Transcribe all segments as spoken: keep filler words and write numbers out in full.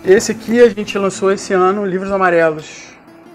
Esse aqui a gente lançou esse ano, Livros Amarelos.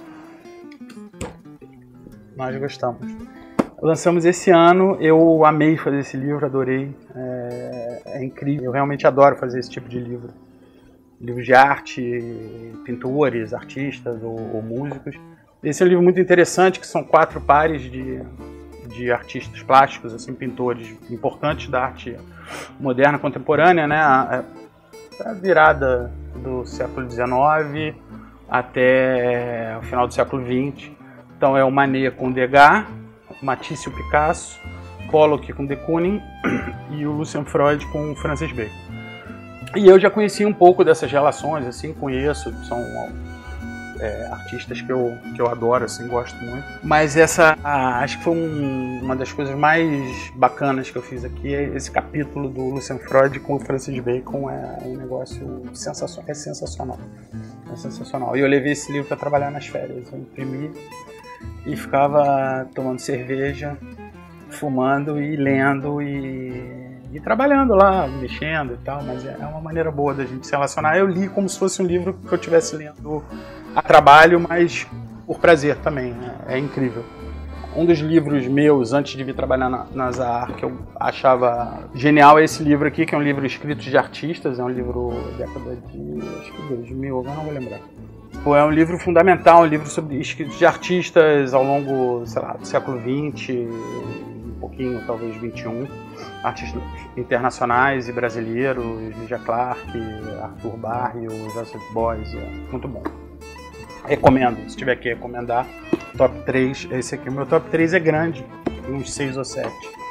Nós gostamos. Lançamos esse ano, eu amei fazer esse livro, adorei. É, é incrível, eu realmente adoro fazer esse tipo de livro. Livros de arte, pintores, artistas ou, ou músicos. Esse é um livro muito interessante, que são quatro pares de, de artistas plásticos, assim, pintores importantes da arte moderna contemporânea, né? A, a virada do século dezenove até o final do século vinte. Então é o Manet com Degas, Matisse e Picasso, Pollock com de Kooning e o Lucian Freud com Francis Bacon. E eu já conheci um pouco dessas relações, assim, conheço, são é, artistas que eu, que eu adoro, assim, gosto muito. Mas essa, acho que foi um, uma das coisas mais bacanas que eu fiz aqui, é esse capítulo do Lucian Freud com o Francis Bacon, é um negócio sensacional, é sensacional, é sensacional. E eu levei esse livro para trabalhar nas férias, eu imprimi e ficava tomando cerveja, fumando e lendo e... E trabalhando lá, mexendo e tal, mas é uma maneira boa da gente se relacionar. Eu li como se fosse um livro que eu estivesse lendo a trabalho, mas por prazer também, né? É incrível. Um dos livros meus, antes de vir trabalhar na, na Zahar, que eu achava genial, é esse livro aqui, que é um livro escrito de artistas, é um livro da década de, acho que dois mil, agora não vou lembrar. Pô, é um livro fundamental, um livro sobre escritos de artistas ao longo, sei lá, do século vinte, um pouquinho, talvez vinte e um. Artistas internacionais e brasileiros, Lygia Clark, Arthur Barrio, Joseph Beuys, é muito bom. Recomendo, se tiver que recomendar, top três, esse aqui, o meu top três é grande, uns seis ou sete.